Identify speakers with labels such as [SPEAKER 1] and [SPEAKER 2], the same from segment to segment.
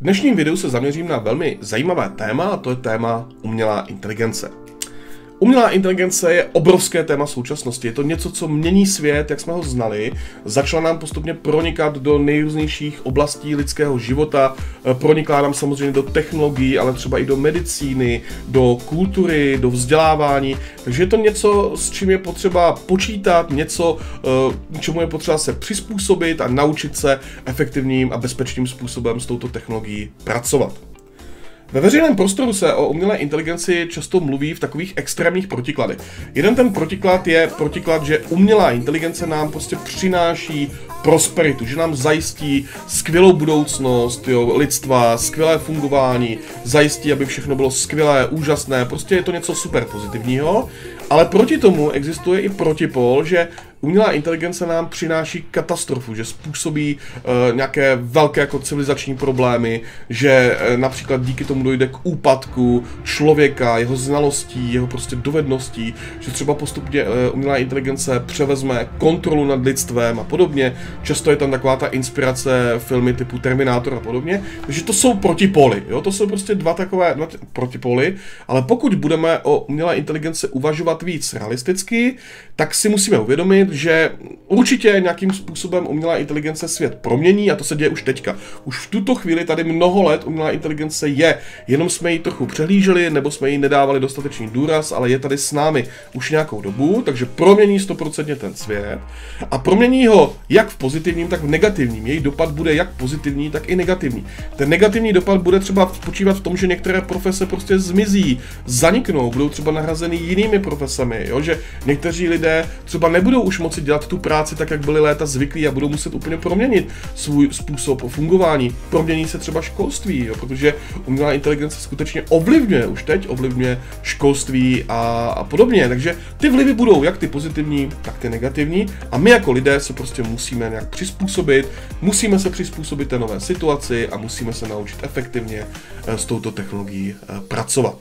[SPEAKER 1] dnešním videu se zaměřím na velmi zajímavé téma, a to je téma umělá inteligence. Umělá inteligence je obrovské téma současnosti. Je to něco, co mění svět, jak jsme ho znali. Začala nám postupně pronikat do nejrůznějších oblastí lidského života. Proniká nám samozřejmě do technologií, ale třeba i do medicíny, do kultury, do vzdělávání. Takže je to něco, s čím je potřeba počítat, něco, čemu je potřeba se přizpůsobit a naučit se efektivním a bezpečným způsobem s touto technologií pracovat. Ve veřejném prostoru se o umělé inteligenci často mluví v takových extrémních protikladech. Jeden ten protiklad je protiklad, že umělá inteligence nám prostě přináší prosperitu, že nám zajistí skvělou budoucnost lidstva, skvělé fungování, zajistí, aby všechno bylo skvělé, úžasné, prostě je to něco super pozitivního, ale proti tomu existuje i protipol, že umělá inteligence nám přináší katastrofu, že způsobí nějaké velké jako civilizační problémy, že například díky tomu dojde k úpadku člověka, jeho znalostí, jeho prostě dovedností, že třeba postupně umělá inteligence převezme kontrolu nad lidstvem a podobně. Často je tam taková ta inspirace filmy typu Terminátor a podobně. Takže to jsou protipoly, jo? To jsou prostě dva protipoly, ale pokud budeme o umělé inteligence uvažovat víc realisticky, tak si musíme uvědomit, že určitě nějakým způsobem umělá inteligence svět promění a to se děje už teďka. Už v tuto chvíli tady mnoho let umělá inteligence je, jenom jsme ji trochu přehlíželi nebo jsme jí nedávali dostatečný důraz, ale je tady s námi už nějakou dobu, takže promění 100% ten svět a promění ho jak v pozitivním, tak v negativním. Její dopad bude jak pozitivní, tak i negativní. Ten negativní dopad bude třeba spočívat v tom, že některé profese prostě zmizí, zaniknou, budou třeba nahrazeny jinými profesemi, jo? Že někteří lidé třeba nebudou už moci dělat tu práci tak, jak byli léta zvyklí a budou muset úplně proměnit svůj způsob fungování. Promění se třeba školství, jo? Protože umělá inteligence skutečně ovlivňuje školství a podobně. Takže ty vlivy budou jak ty pozitivní, tak ty negativní a my jako lidé se prostě musíme nějak přizpůsobit, musíme se přizpůsobit té nové situaci a musíme se naučit efektivně s touto technologií pracovat.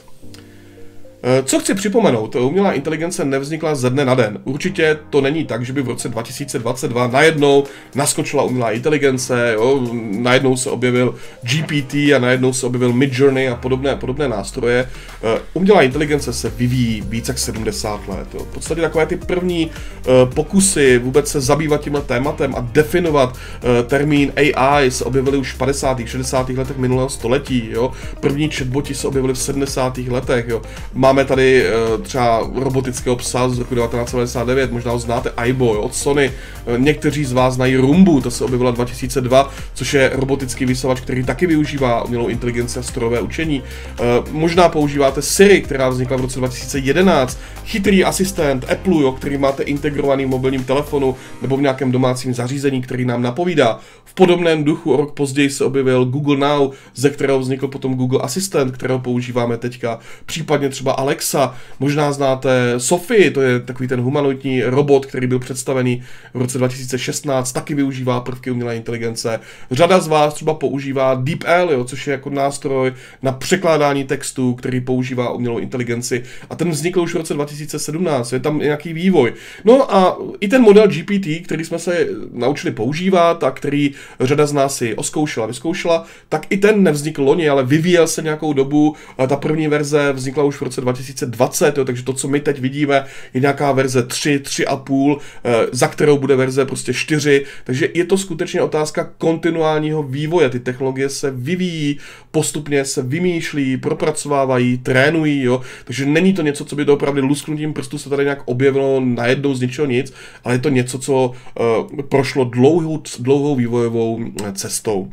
[SPEAKER 1] Co chci připomenout, umělá inteligence nevznikla ze dne na den. Určitě to není tak, že by v roce 2022 najednou naskočila umělá inteligence, jo, najednou se objevil GPT a najednou se objevil Midjourney a podobné nástroje. Umělá inteligence se vyvíjí víc jak 70 let. Jo. V podstatě takové ty první pokusy vůbec se zabývat tímhle tématem a definovat termín AI se objevily už v 50. 60. letech minulého století. Jo. První chatboti se objevily v 70. letech. Jo. Máme tady třeba robotického psa z roku 1999, možná ho znáte, Aibo, od Sony. Někteří z vás znají Roombu, to se objevila 2002, což je robotický vysavač, který taky využívá umělou inteligenci a strojové učení. Možná používáte Siri, která vznikla v roce 2011, chytrý asistent Apple, jo, který máte integrovaný v mobilním telefonu nebo v nějakém domácím zařízení, který nám napovídá. V podobném duchu o rok později se objevil Google Now, ze kterého vznikl potom Google Assistant, kterého používáme teďka, případně třeba Alexa, možná znáte Sophie, to je takový ten humanoidní robot, který byl představený v roce 2016, taky využívá prvky umělé inteligence. Řada z vás třeba používá DeepL, jo, což je jako nástroj na překládání textu, který používá umělou inteligenci a ten vznikl už v roce 2017, je tam nějaký vývoj. No a i ten model GPT, který jsme se naučili používat a který řada z nás si vyzkoušela, tak i ten nevznikl loni, ale vyvíjel se nějakou dobu, ta první verze vznikla už v roce 2020, jo, takže to, co my teď vidíme, je nějaká verze 3, 3,5, za kterou bude verze prostě 4, takže je to skutečně otázka kontinuálního vývoje, ty technologie se vyvíjí, postupně se vymýšlí, propracovávají, trénují, jo, takže není to něco, co by to opravdu lusknutím prstu se tady nějak objevilo najednou z ničeho nic, ale je to něco, co prošlo dlouhou vývojovou cestou.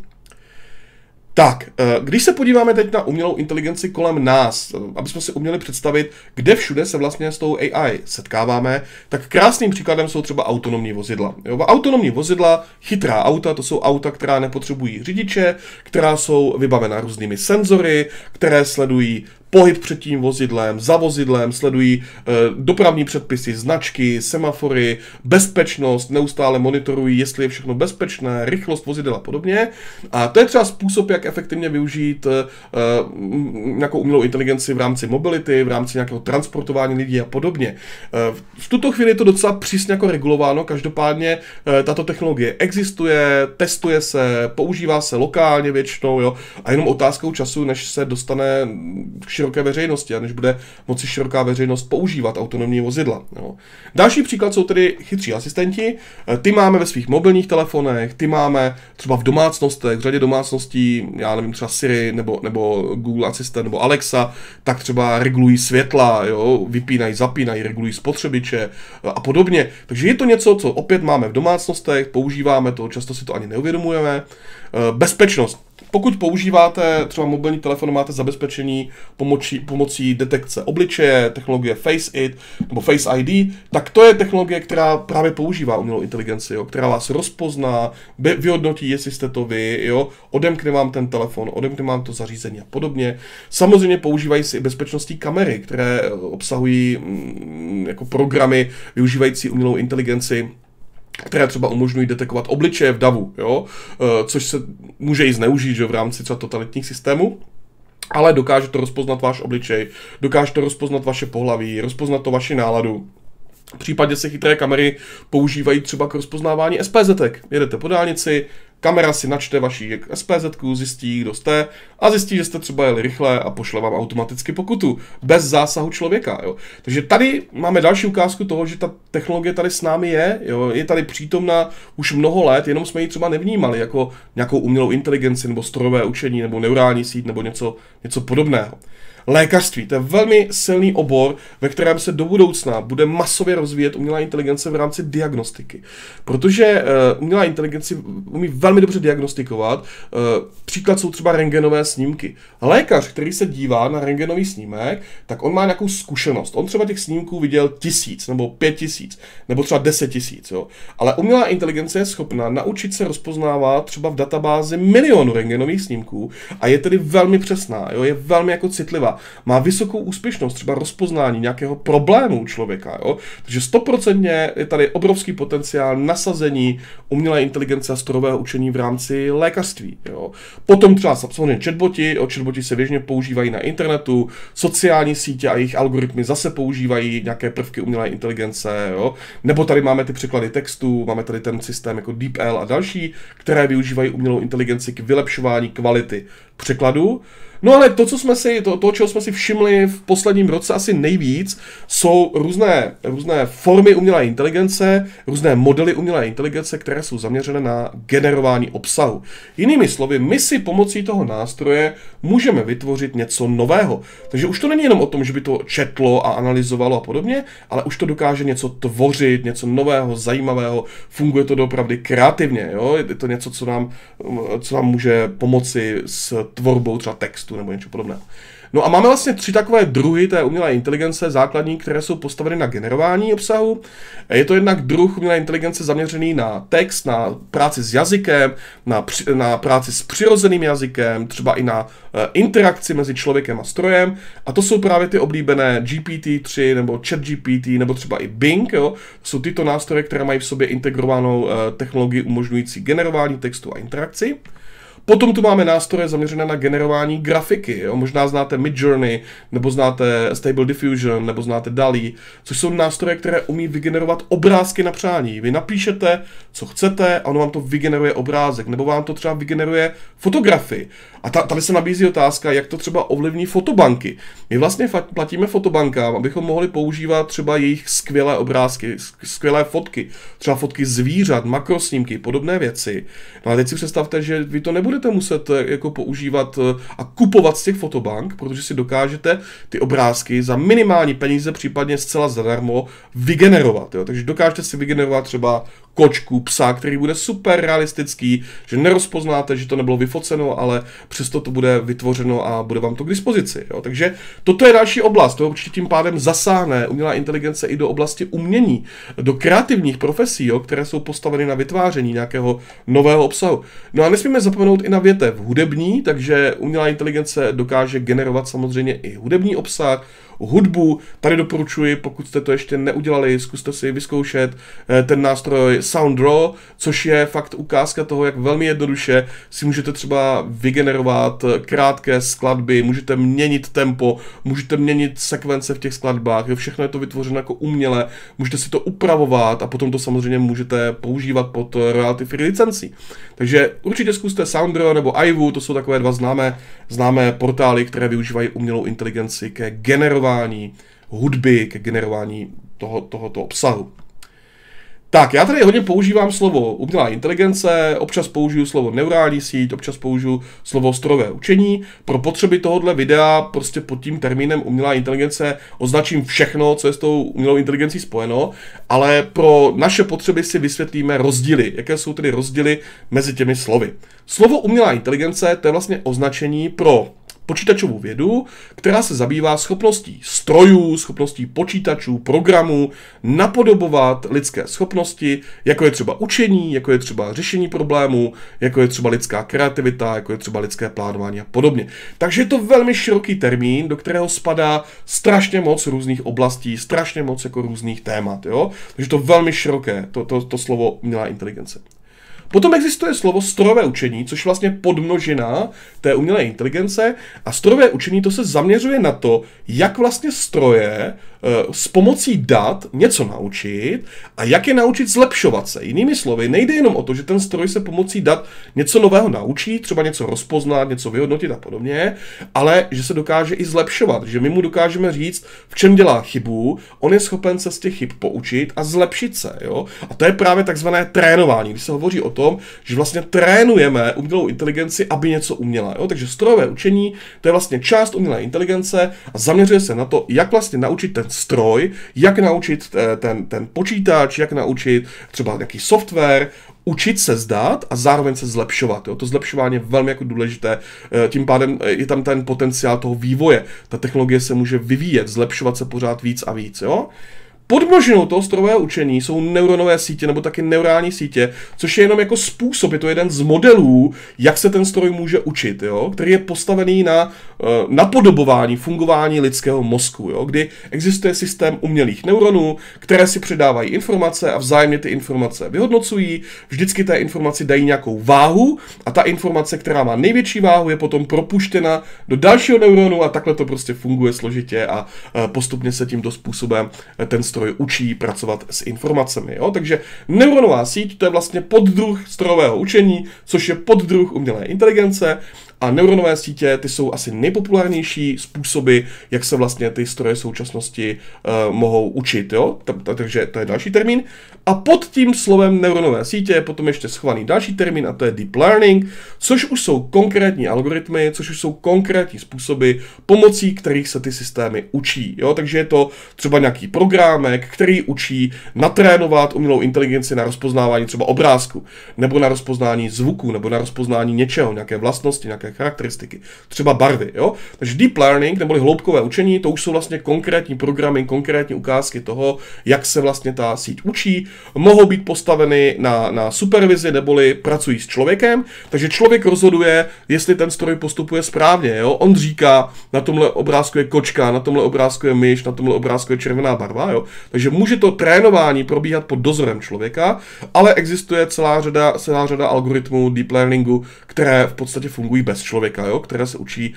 [SPEAKER 1] Tak, když se podíváme teď na umělou inteligenci kolem nás, aby jsme si uměli představit, kde všude se vlastně s tou AI setkáváme, tak krásným příkladem jsou třeba autonomní vozidla. Jo, autonomní vozidla, chytrá auta, to jsou auta, která nepotřebují řidiče, která jsou vybavena různými senzory, které sledují pohyb před tím vozidlem, za vozidlem, sledují dopravní předpisy, značky, semafory, bezpečnost, neustále monitorují, jestli je všechno bezpečné, rychlost vozidla a podobně. A to je třeba způsob, jak efektivně využít nějakou umělou inteligenci v rámci mobility, v rámci nějakého transportování lidí a podobně. V tuto chvíli je to docela přísně jako regulováno, každopádně tato technologie existuje, testuje se, používá se lokálně většinou, jo, a jenom otázkou času, než se dostane k široké veřejnosti a než bude moci široká veřejnost používat autonomní vozidla. Jo. Další příklad jsou tedy chytří asistenti. Ty máme ve svých mobilních telefonech, ty máme třeba v domácnostech, v řadě domácností, já nevím, třeba Siri nebo Google Assistant nebo Alexa, tak třeba regulují světla, jo, vypínají, zapínají, regulují spotřebiče a podobně. Takže je to něco, co opět máme v domácnostech, používáme to, často si to ani neuvědomujeme. Bezpečnost. Pokud používáte třeba mobilní telefon, máte zabezpečení pomocí detekce obličeje, technologie Face ID, tak to je technologie, která právě používá umělou inteligenci, jo, která vás rozpozná, vyhodnotí, jestli jste to vy, jo, odemkne vám ten telefon, odemkne vám to zařízení a podobně. Samozřejmě používají si i bezpečnostní kamery, které obsahují jako programy využívající umělou inteligenci, které třeba umožňují detekovat obličeje v davu, jo? Což se může i zneužít, že v rámci třeba totalitních systémů, ale dokáže to rozpoznat váš obličej, dokáže to rozpoznat vaše pohlaví, rozpoznat to vaši náladu. V případě se chytré kamery používají třeba k rozpoznávání SPZ-ek. Jedete po dálnici, kamera si načte vaši SPZ-ku, zjistí, kdo jste a zjistí, že jste třeba jeli rychle a pošle vám automaticky pokutu. Bez zásahu člověka. Jo. Takže tady máme další ukázku toho, že ta technologie tady s námi je. Jo. Je tady přítomna už mnoho let, jenom jsme ji třeba nevnímali jako nějakou umělou inteligenci nebo strojové učení nebo neurální síť nebo něco podobného. Lékařství, to je velmi silný obor, ve kterém se do budoucna bude masově rozvíjet umělá inteligence v rámci diagnostiky. Protože umělá inteligence umí velmi dobře diagnostikovat. Příklad jsou třeba rentgenové snímky. Lékař, který se dívá na rentgenový snímek, tak on má nějakou zkušenost. On třeba těch snímků viděl 1000 nebo 5000 nebo třeba 10 000. Jo. Ale umělá inteligence je schopná naučit se rozpoznávat třeba v databázi milionu rentgenových snímků a je tedy velmi přesná, jo, je velmi jako citlivá. Má vysokou úspěšnost, třeba rozpoznání nějakého problému člověka. Jo? Takže 100% je tady obrovský potenciál nasazení umělé inteligence a strojového učení v rámci lékařství. Jo? Potom třeba samozřejmě chatboti se běžně používají na internetu, sociální sítě a jejich algoritmy zase používají nějaké prvky umělé inteligence. Jo? Nebo tady máme ty překlady textů, máme tady ten systém jako DeepL a další, které využívají umělou inteligenci k vylepšování kvality překladu. No ale to, čeho jsme si všimli v posledním roce asi nejvíc, jsou různé formy umělé inteligence, různé modely umělé inteligence, které jsou zaměřené na generování obsahu. Jinými slovy, my si pomocí toho nástroje můžeme vytvořit něco nového. Takže už to není jenom o tom, že by to četlo a analyzovalo a podobně, ale už to dokáže něco tvořit, něco nového, zajímavého, funguje to doopravdy kreativně. Jo? Je to něco, co nám může pomoci s tvorbou třeba textu nebo něco podobného. No a máme vlastně 3 takové druhy té umělé inteligence základní, které jsou postaveny na generování obsahu. Je to jednak druh umělé inteligence zaměřený na text, na práci s jazykem, na práci s přirozeným jazykem, třeba i na interakci mezi člověkem a strojem. A to jsou právě ty oblíbené GPT-3 nebo ChatGPT nebo třeba i Bing. Jo. Jsou tyto nástroje, které mají v sobě integrovanou technologii umožňující generování textu a interakci. Potom tu máme nástroje zaměřené na generování grafiky. Jo? Možná znáte Midjourney, nebo znáte Stable Diffusion, nebo znáte DALL-E, což jsou nástroje, které umí vygenerovat obrázky na přání. Vy napíšete, co chcete, a ono vám to vygeneruje obrázek, nebo vám to třeba vygeneruje fotografii. A tady se nabízí otázka, jak to třeba ovlivní fotobanky. My vlastně platíme fotobankám, abychom mohli používat třeba jejich skvělé obrázky, skvělé fotky, třeba fotky zvířat, makrosnímky, podobné věci. No a teď si představte, že vy to nebudete muset jako používat a kupovat z těch fotobank, protože si dokážete ty obrázky za minimální peníze, případně zcela zadarmo, vygenerovat. Jo? Takže dokážete si vygenerovat třeba kočku, psa, který bude super realistický, že nerozpoznáte, že to nebylo vyfoceno, ale přesto to bude vytvořeno a bude vám to k dispozici. Jo? Takže toto je další oblast, to určitě tím pádem zasáhne umělá inteligence i do oblasti umění, do kreativních profesí, jo? Které jsou postaveny na vytváření nějakého nového obsahu. No a nesmíme zapomenout i na větev hudební, takže umělá inteligence dokáže generovat samozřejmě i hudební obsah, hudbu. Tady doporučuji, pokud jste to ještě neudělali, zkuste si vyzkoušet ten nástroj SoundRaw, což je fakt ukázka toho, jak velmi jednoduše si můžete třeba vygenerovat krátké skladby, můžete měnit tempo, můžete měnit sekvence v těch skladbách, všechno je to vytvořeno jako uměle, můžete si to upravovat a potom to samozřejmě můžete používat pod royalty free licencí. Takže určitě zkuste SoundRaw nebo Aivu, to jsou takové dva známé portály, které využívají umělou inteligenci ke generování hudby, ke generování tohoto obsahu. Tak, já tady hodně používám slovo umělá inteligence, občas použiju slovo neurální síť, občas použiju slovo strojové učení. Pro potřeby tohohle videa prostě pod tím termínem umělá inteligence označím všechno, co je s tou umělou inteligencí spojeno, ale pro naše potřeby si vysvětlíme rozdíly. Jaké jsou tedy rozdíly mezi těmi slovy? Slovo umělá inteligence to je vlastně označení pro počítačovou vědu, která se zabývá schopností strojů, schopností počítačů, programů napodobovat lidské schopnosti, jako je třeba učení, jako je třeba řešení problémů, jako je třeba lidská kreativita, jako je třeba lidské plánování a podobně. Takže je to velmi široký termín, do kterého spadá strašně moc různých oblastí, strašně moc jako různých témat. Jo? Takže to velmi široké, to slovo umělá inteligence. Potom existuje slovo strojové učení, což vlastně podmnožina té umělé inteligence a strojové učení to se zaměřuje na to, jak vlastně stroje s pomocí dat něco naučit a jak je naučit zlepšovat se. Jinými slovy, nejde jenom o to, že ten stroj se pomocí dat něco nového naučí, třeba něco rozpoznat, něco vyhodnotit a podobně, ale že se dokáže i zlepšovat, že my mu dokážeme říct, v čem dělá chybu, on je schopen se z těch chyb poučit a zlepšit se. Jo? A to je právě takzvané trénování, když se hovoří o tom, že vlastně trénujeme umělou inteligenci, aby něco uměla. Jo? Takže strojové učení, to je vlastně část umělé inteligence a zaměřuje se na to, jak vlastně naučit ten stroj, jak naučit ten počítač, jak naučit třeba nějaký software, učit se zdát a zároveň se zlepšovat. Jo? To zlepšování je velmi jako důležité, tím pádem je tam ten potenciál toho vývoje. Ta technologie se může vyvíjet, zlepšovat se pořád víc a víc. Jo? Podmnožinou toho strojového učení jsou neuronové sítě nebo taky neurální sítě, což je jenom jako způsob, je to jeden z modelů, jak se ten stroj může učit, jo? Který je postavený na napodobování fungování lidského mozku, jo? Kdy existuje systém umělých neuronů, které si předávají informace a vzájemně ty informace vyhodnocují, vždycky té informaci dají nějakou váhu a ta informace, která má největší váhu, je potom propuštěna do dalšího neuronu a takhle to prostě funguje složitě a postupně se tímto způsobem ten stroj učí pracovat s informacemi. Jo? Takže neuronová síť to je vlastně poddruh strojového učení, což je poddruh umělé inteligence a neuronové sítě ty jsou asi nejpopulárnější způsoby, jak se vlastně ty stroje současnosti mohou učit. Jo? Takže to je další termín. A pod tím slovem neuronové sítě je potom ještě schovaný další termín a to je deep learning, což už jsou konkrétní algoritmy, což už jsou konkrétní způsoby, pomocí kterých se ty systémy učí. Jo? Takže je to třeba nějaký programek, který učí natrénovat umělou inteligenci na rozpoznávání třeba obrázku, nebo na rozpoznání zvuku, nebo na rozpoznání něčeho, nějaké vlastnosti, nějaké charakteristiky, třeba barvy. Jo? Takže deep learning, neboli hloubkové učení, to už jsou vlastně konkrétní programy, konkrétní ukázky toho, jak se vlastně ta síť učí. Mohou být postaveny na supervizi, neboli pracují s člověkem, takže člověk rozhoduje, jestli ten stroj postupuje správně. Jo? On říká, na tomhle obrázku je kočka, na tomhle obrázku je myš, na tomhle obrázku je červená barva. Jo? Takže může to trénování probíhat pod dozorem člověka, ale existuje celá řada algoritmů deep learningu, které v podstatě fungují bez člověka, jo? Které se učí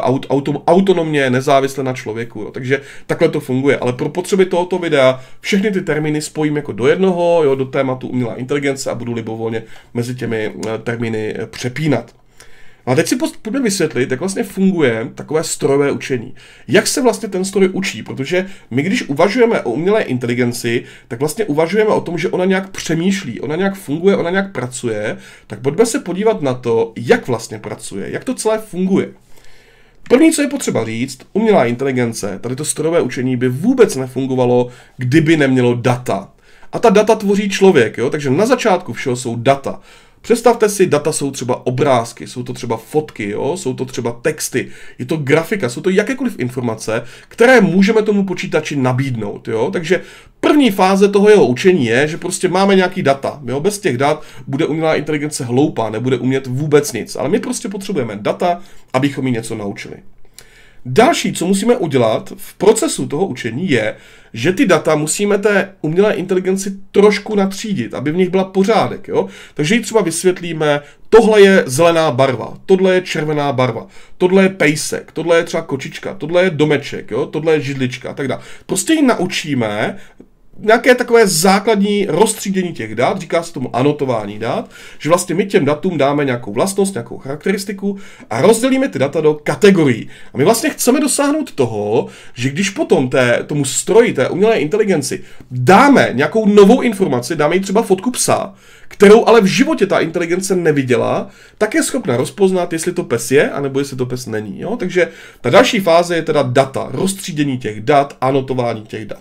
[SPEAKER 1] autonomně, nezávisle na člověku. Jo? Takže takhle to funguje. Ale pro potřeby tohoto videa všechny ty termíny spojím jako do jednoho, jo? Do tématu umělá inteligence a budu libovolně mezi těmi termíny přepínat. A teď si pojďme vysvětlit, jak vlastně funguje takové strojové učení. Jak se vlastně ten stroj učí, protože my, když uvažujeme o umělé inteligenci, tak vlastně uvažujeme o tom, že ona nějak přemýšlí, ona nějak funguje, ona nějak pracuje, tak pojďme se podívat na to, jak vlastně pracuje, jak to celé funguje. První, co je potřeba říct, umělá inteligence, tady to strojové učení by vůbec nefungovalo, kdyby nemělo data. a ta data tvoří člověk, jo? Takže na začátku všeho jsou data. Představte si, data jsou třeba obrázky, jsou to třeba fotky, jo? Jsou to třeba texty, je to grafika, jsou to jakékoliv informace, které můžeme tomu počítači nabídnout. Jo? Takže první fáze toho jeho učení je, že prostě máme nějaký data. Jo? Bez těch dat bude umělá inteligence hloupá, nebude umět vůbec nic, ale my prostě potřebujeme data, abychom jí něco naučili. Další, co musíme udělat v procesu toho učení, je, že ty data musíme té umělé inteligenci trošku natřídit, aby v nich byla pořádek. Jo? Takže jí třeba vysvětlíme, tohle je zelená barva, tohle je červená barva, tohle je pejsek, tohle je třeba kočička, tohle je domeček, jo? Tohle je židlička a tak dále. Prostě ji naučíme nějaké takové základní roztřídění těch dat, říká se tomu anotování dat, že vlastně my těm datům dáme nějakou vlastnost, nějakou charakteristiku a rozdělíme ty data do kategorií. A my vlastně chceme dosáhnout toho, že když potom tomu stroji, té umělé inteligenci dáme nějakou novou informaci, dáme jí třeba fotku psa, kterou ale v životě ta inteligence neviděla, tak je schopna rozpoznat, jestli to pes je, anebo jestli to pes není. Jo? Takže ta další fáze je teda data, roztřídění těch dat, anotování těch dat.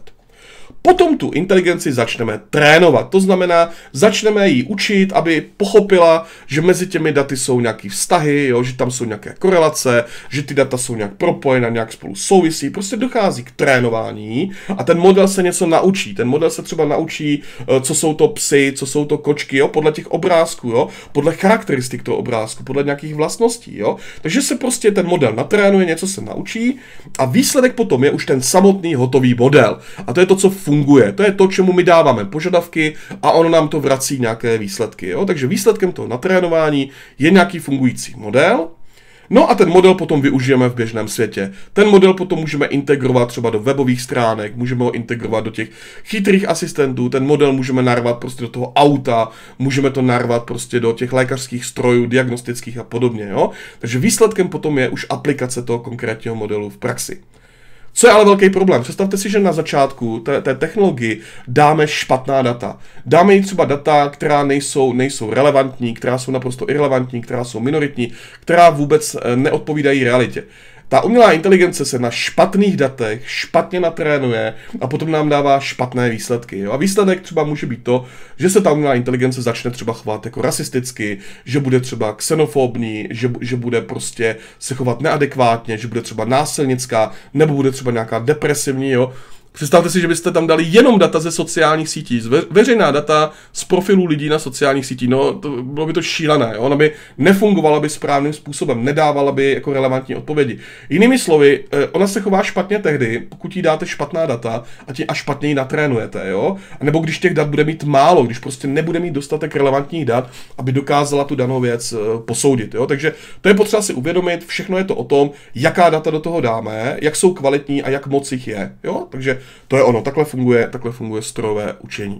[SPEAKER 1] Potom tu inteligenci začneme trénovat, to znamená, začneme ji učit, aby pochopila, že mezi těmi daty jsou nějaké vztahy, jo, že tam jsou nějaké korelace, že ty data jsou nějak propojené, nějak spolu souvisí, prostě dochází k trénování a ten model se něco naučí. Ten model se třeba naučí, co jsou to psy, co jsou to kočky, jo, podle těch obrázků, jo, podle charakteristik toho obrázku, podle nějakých vlastností, jo. Takže se prostě ten model natrénuje, něco se naučí a výsledek potom je už ten samotný hotový model. A to je to, co funguje. To je to, čemu my dáváme požadavky a ono nám to vrací nějaké výsledky. Jo? Takže výsledkem toho natrénování je nějaký fungující model. No a ten model potom využijeme v běžném světě. Ten model potom můžeme integrovat třeba do webových stránek, můžeme ho integrovat do těch chytrých asistentů, ten model můžeme narvat prostě do toho auta, můžeme to narvat prostě do těch lékařských strojů, diagnostických a podobně. Jo? Takže výsledkem potom je už aplikace toho konkrétního modelu v praxi. Co je ale velký problém? Představte si, že na začátku té technologii dáme špatná data. Dáme jí třeba data, která nejsou relevantní, která jsou naprosto irrelevantní, která jsou minoritní, která vůbec neodpovídají realitě. Ta umělá inteligence se na špatných datech špatně natrénuje a potom nám dává špatné výsledky. Jo? A výsledek třeba může být to, že se ta umělá inteligence začne třeba chovat jako rasisticky, že bude třeba xenofobní, že bude prostě se chovat neadekvátně, že bude třeba násilnická, nebo bude třeba nějaká depresivní, jo? Představte si, že byste tam dali jenom data ze sociálních sítí, veřejná data z profilů lidí na sociálních sítích, no to bylo by to šílené, jo? Ona by nefungovala by správným způsobem, nedávala by jako relevantní odpovědi. Jinými slovy, ona se chová špatně tehdy, pokud jí dáte špatná data a špatně ji natrénujete, jo? A nebo když těch dat bude mít málo, když prostě nebude mít dostatek relevantních dat, aby dokázala tu danou věc posoudit, jo? Takže to je potřeba si uvědomit, všechno je to o tom, jaká data do toho dáme, jak jsou kvalitní a jak moc jich je, jo? Takže to je ono, takhle funguje strojové učení.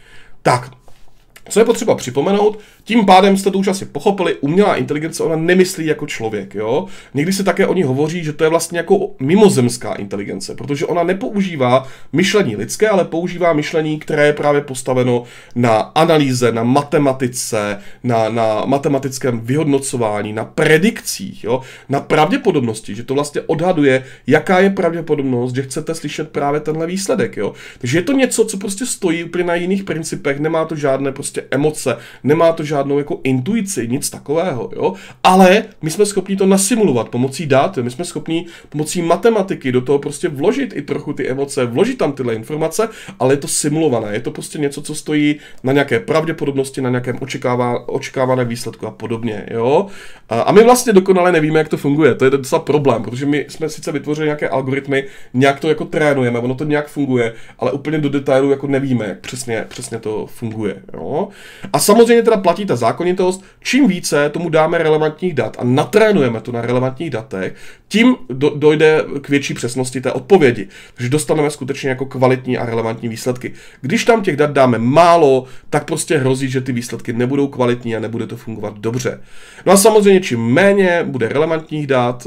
[SPEAKER 1] Tak, co je potřeba připomenout, tím pádem jste to už asi pochopili, umělá inteligence, ona nemyslí jako člověk, jo. Někdy se také o ní hovoří, že to je vlastně jako mimozemská inteligence, protože ona nepoužívá myšlení lidské, ale používá myšlení, které je právě postaveno na analýze, na matematice, na matematickém vyhodnocování, na predikcích, jo, na pravděpodobnosti, že to vlastně odhaduje, jaká je pravděpodobnost, že chcete slyšet právě tenhle výsledek, jo. Takže je to něco, co prostě stojí úplně na jiných principech, nemá to žádné prostě emoce, nemá to žádnou jako intuici, nic takového, jo? Ale my jsme schopni to nasimulovat pomocí dat, my jsme schopni pomocí matematiky do toho prostě vložit i trochu ty emoce, vložit tam tyhle informace, ale je to simulované, je to prostě něco, co stojí na nějaké pravděpodobnosti, na nějakém očekávaném výsledku a podobně, jo? A my vlastně dokonale nevíme, jak to funguje, to je docela problém, protože my jsme sice vytvořili nějaké algoritmy, nějak to jako trénujeme, ono to nějak funguje, ale úplně do detailu jako nevíme, jak přesně to funguje, jo? A samozřejmě teda platí ta zákonitost, čím více tomu dáme relevantních dat a natrénujeme to na relevantních datech, tím dojde k větší přesnosti té odpovědi. Takže dostaneme skutečně jako kvalitní a relevantní výsledky. Když tam těch dat dáme málo, tak prostě hrozí, že ty výsledky nebudou kvalitní a nebude to fungovat dobře. No a samozřejmě, čím méně bude relevantních dat,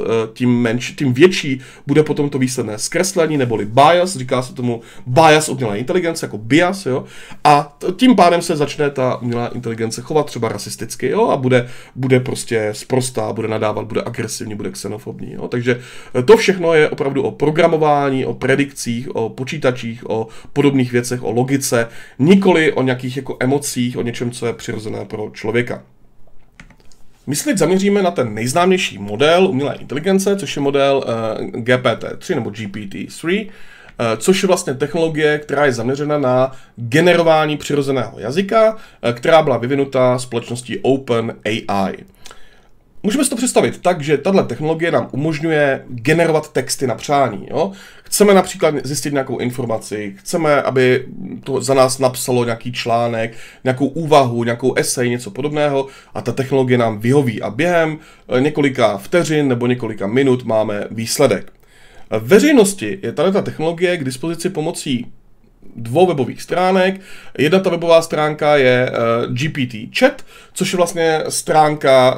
[SPEAKER 1] tím větší bude potom to výsledné zkreslení neboli bias, říká se tomu bias umělé inteligence jako bias, jo? A tím pádem se začne začne ta umělá inteligence chovat třeba rasisticky, jo, a bude prostě sprostá, bude nadávat, bude agresivní, bude xenofobní, jo. Takže to všechno je opravdu o programování, o predikcích, o počítačích, o podobných věcech, o logice, nikoli o nějakých jako emocích, o něčem, co je přirozené pro člověka. My se teď zaměříme na ten nejznámější model umělé inteligence, což je model GPT-3 nebo GPT-3, což je vlastně technologie, která je zaměřena na generování přirozeného jazyka, která byla vyvinuta společností OpenAI. Můžeme si to představit tak, že tato technologie nám umožňuje generovat texty na přání. Jo? Chceme například zjistit nějakou informaci, chceme, aby to za nás napsalo nějaký článek, nějakou úvahu, nějakou esej, něco podobného a ta technologie nám vyhoví a během několika vteřin nebo několika minut máme výsledek. V veřejnosti je tato technologie k dispozici pomocí 2 webových stránek. Jedna ta webová stránka je GPT Chat, což je vlastně stránka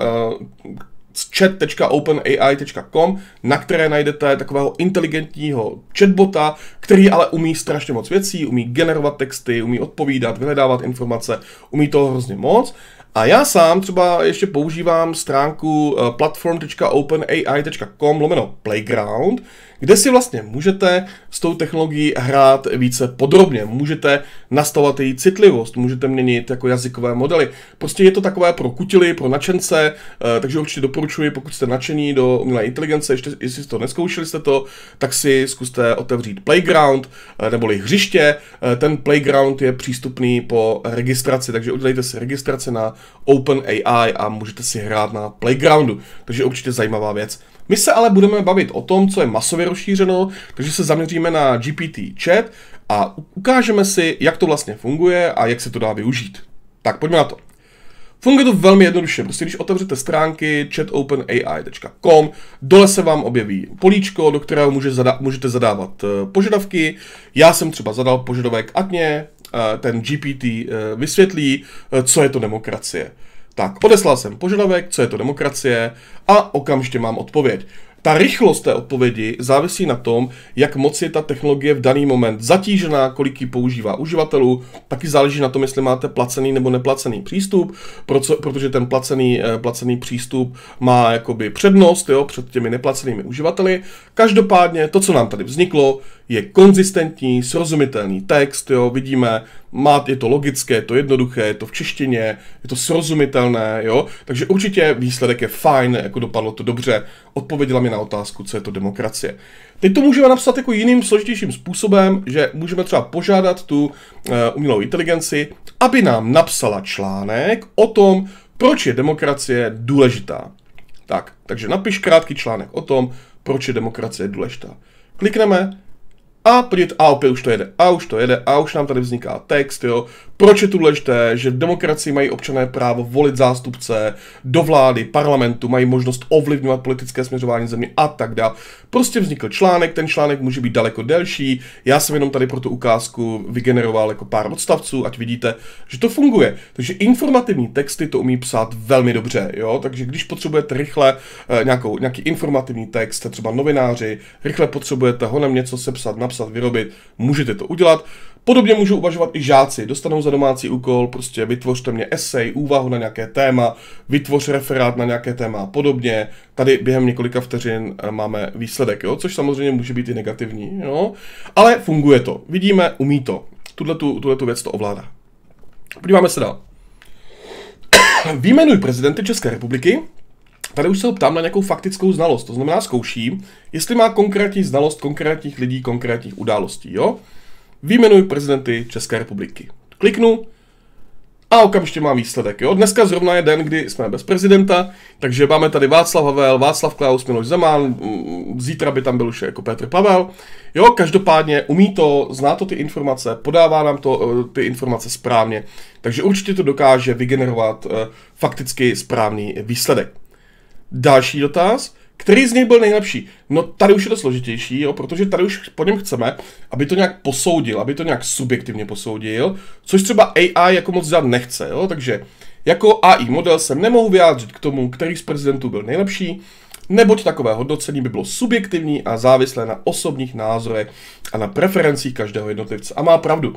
[SPEAKER 1] chat.openai.com, na které najdete takového inteligentního chatbota, který ale umí strašně moc věcí, umí generovat texty, umí odpovídat, vyhledávat informace, umí toho hrozně moc. A já sám třeba ještě používám stránku platform.openai.com/playground, kde si vlastně můžete s tou technologií hrát více podrobně. Můžete nastavovat její citlivost, můžete měnit jako jazykové modely. Prostě je to takové pro kutily, pro nadšence, takže určitě doporučuji, pokud jste nadšení do umělé inteligence, ještě jestli jste to neskoušeli jste to, tak si zkuste otevřít Playground, neboli hřiště. Ten Playground je přístupný po registraci, takže udělejte si registraci na OpenAI a můžete si hrát na Playgroundu. Takže určitě zajímavá věc. My se ale budeme bavit o tom, co je masově rozšířeno, takže se zaměříme na GPT Chat a ukážeme si, jak to vlastně funguje a jak se to dá využít. Tak pojďme na to. Funguje to velmi jednoduše, prostě když otevřete stránky chatopenai.com, dole se vám objeví políčko, do kterého můžete zadávat požadavky. Já jsem třeba zadal požadavek, ať mě ten GPT vysvětlí, co je to demokracie. Tak, odeslal jsem požadavek, co je to demokracie a okamžitě mám odpověď. Ta rychlost té odpovědi závisí na tom, jak moc je ta technologie v daný moment zatížená, kolik ji používá uživatelů, taky záleží na tom, jestli máte placený nebo neplacený přístup, protože ten placený přístup má jakoby přednost, jo, před těmi neplacenými uživateli. Každopádně to, co nám tady vzniklo, je konzistentní, srozumitelný text, jo, vidíme, je to logické, je to jednoduché, je to v češtině, je to srozumitelné, jo, takže určitě výsledek je fajn, jako dopadlo to dobře, odpověděla mi na otázku, co je to demokracie. Teď to můžeme napsat jako jiným složitějším způsobem, že můžeme třeba požádat tu umělou inteligenci, aby nám napsala článek o tom, proč je demokracie důležitá. Tak, takže napiš krátký článek o tom, proč je demokracie důležitá. Klikneme a podívejte, a opět už to jede, a už nám tady vzniká text, jo. Proč je tu důležité, že v demokracii mají občané právo volit zástupce do vlády, parlamentu, mají možnost ovlivňovat politické směřování země a tak dále. Prostě vznikl článek, ten článek může být daleko delší, já jsem jenom tady pro tu ukázku vygeneroval jako pár odstavců, ať vidíte, že to funguje. Takže informativní texty to umí psát velmi dobře, jo, takže když potřebujete rychle nějaký informativní text, jste třeba novináři, rychle potřebujete honem něco sepsat, napsat, vyrobit, můžete to udělat. Podobně můžou uvažovat i žáci, dostanou za domácí úkol, prostě vytvořte mě esej, úvahu na nějaké téma, vytvoř referát na nějaké téma a podobně. Tady během několika vteřin máme výsledek, jo? Což samozřejmě může být i negativní, jo? Ale funguje to, vidíme, umí to, tuhletu věc to ovládá. Podíváme se dál. Výjmenuj prezidenty České republiky. Tady už se ho ptám na nějakou faktickou znalost, to znamená zkouším, jestli má konkrétní znalost konkrétních lidí, konkrétních událostí, jo? Výjmenuj prezidenty České republiky. Kliknu a okamžitě mám výsledek. Jo? Dneska zrovna je den, kdy jsme bez prezidenta, takže máme tady Václav Havel, Václav Klaus, Miloš Zeman, zítra by tam byl už jako Petr Pavel. Jo, každopádně umí to, zná to ty informace, podává nám to ty informace správně, takže určitě to dokáže vygenerovat fakticky správný výsledek. Další dotaz. Který z nich byl nejlepší? No tady už je to složitější, jo, protože tady už po něm chceme, aby to nějak posoudil, aby to nějak subjektivně posoudil, což třeba AI jako moc dělat nechce, jo, takže jako AI model se nemohu vyjádřit k tomu, který z prezidentů byl nejlepší, neboť takové hodnocení by bylo subjektivní a závislé na osobních názorech a na preferencích každého jednotlivce. A má pravdu.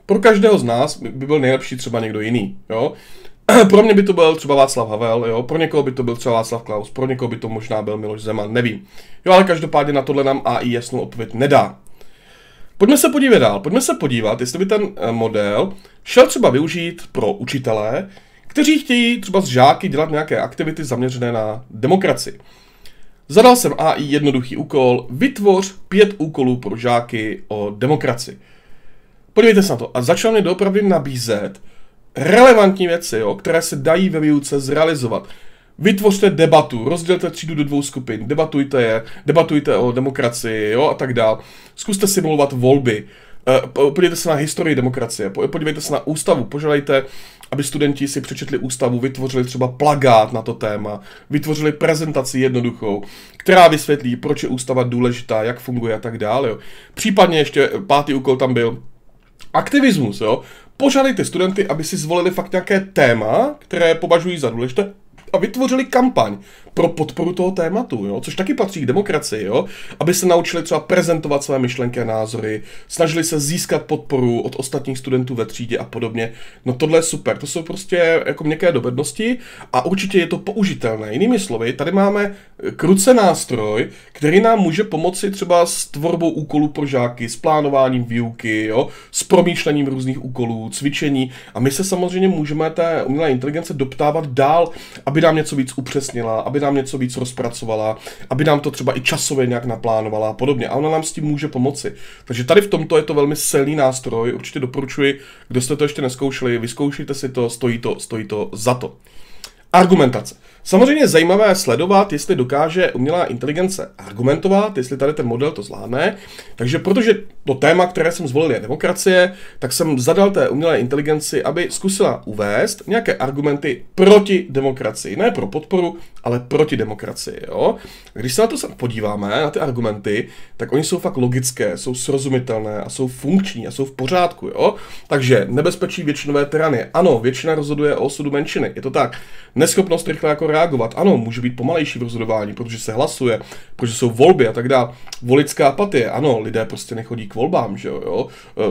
[SPEAKER 1] Pro každého z nás by byl nejlepší třeba někdo jiný, jo. Pro mě by to byl třeba Václav Havel, jo, pro někoho by to byl třeba Václav Klaus, pro někoho by to možná byl Miloš Zeman, nevím. Jo, ale každopádně na tohle nám AI jasnou odpověď nedá. Pojďme se podívat dál, pojďme se podívat, jestli by ten model šel třeba využít pro učitele, kteří chtějí třeba s žáky dělat nějaké aktivity zaměřené na demokracii. Zadal jsem AI jednoduchý úkol, vytvoř 5 úkolů pro žáky o demokracii. Podívejte se na to a začal mě doopravdy nabízet relevantní věci, jo, které se dají ve výuce zrealizovat. Vytvořte debatu, rozdělte třídu do 2 skupin, debatujte o demokracii, jo, a tak dál. Zkuste simulovat volby, podívejte se na historii demokracie, podívejte se na ústavu, požádejte, aby studenti si přečetli ústavu, vytvořili třeba plakát na to téma, vytvořili prezentaci jednoduchou, která vysvětlí, proč je ústava důležitá, jak funguje a tak dále. Jo. Případně ještě 5. úkol tam byl aktivismus, jo. Požádejte studenty, aby si zvolili fakt nějaké téma, které považují za důležité, a vytvořili kampaň pro podporu toho tématu, jo? Což taky patří k demokracii, jo? Aby se naučili třeba prezentovat své myšlenky a názory, snažili se získat podporu od ostatních studentů ve třídě a podobně. No tohle je super, to jsou prostě jako měkké dovednosti a určitě je to použitelné. Jinými slovy, tady máme k ruce nástroj, který nám může pomoci třeba s tvorbou úkolů pro žáky, s plánováním výuky, jo? S promýšlením různých úkolů, cvičení a my se samozřejmě můžeme té umělé inteligence doptávat dál, aby nám něco víc upřesnila, aby nám něco víc rozpracovala, aby nám to třeba i časově nějak naplánovala a podobně. A ona nám s tím může pomoci. Takže tady v tomto je to velmi silný nástroj, určitě doporučuji, kdo jste to ještě nezkoušeli, vyzkoušejte si to, stojí to za to. Argumentace. Samozřejmě je zajímavé sledovat, jestli dokáže umělá inteligence argumentovat, jestli tady ten model to zvládne. Takže protože to téma, které jsem zvolil, je demokracie, tak jsem zadal té umělé inteligenci, aby zkusila uvést nějaké argumenty proti demokracii. Ne pro podporu, ale proti demokracii. Jo? A když se na to podíváme, na ty argumenty, tak oni jsou fakt logické, jsou srozumitelné a jsou funkční a jsou v pořádku. Jo? Takže nebezpečí většinové tyranie. Ano, většina rozhoduje o osudu menšiny. Je to tak. Neschopnost rychle jako reagovat. Ano, může být pomalejší v rozhodování, protože se hlasuje, protože jsou volby a tak dále. Volická apatie. Ano, lidé prostě nechodí k volbám, že jo?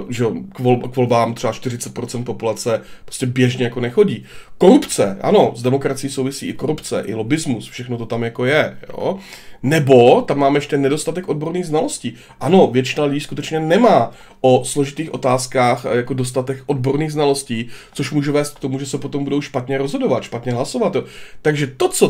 [SPEAKER 1] K volbám třeba 40% populace prostě běžně jako nechodí. Korupce. Ano, s demokracií souvisí i korupce, i lobismus, všechno to tam jako je, jo? Nebo tam máme ještě nedostatek odborných znalostí. Ano, většina lidí skutečně nemá o složitých otázkách jako dostatek odborných znalostí, což může vést k tomu, že se potom budou špatně rozhodovat, špatně hlasovat. Jo. Takže to, co